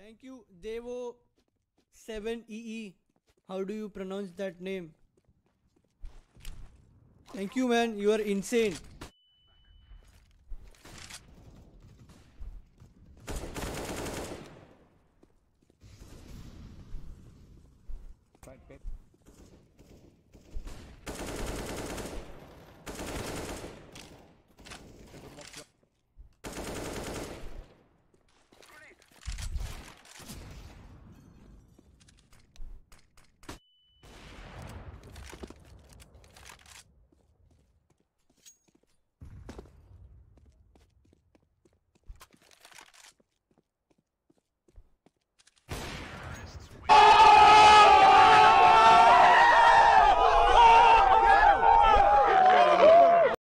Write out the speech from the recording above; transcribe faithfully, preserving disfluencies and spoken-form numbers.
Thank you, Devo seven E E. How do you pronounce that name? Thank you, man. You are insane. Right,